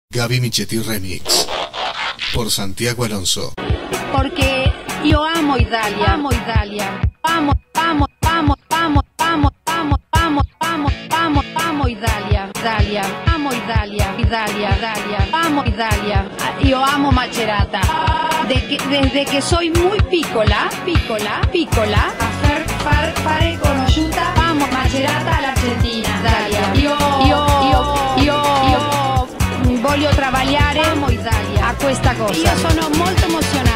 Gaby Michetti Remix por Santiago Alonso. Porque yo amo Italia, amo Italia, amo, amo, amo, amo, amo, amo, amo, amo, amo, amo Italia, Italia, amo Italia, Italia, Italia, amo Italia. Yo amo Macerata. Desde que soy muy piccola, fare conosciuta, amo Macerata all'Argentina, Italia. Io voglio travagliare, amo Italia, a questa cosa. Io sono molto emozionata.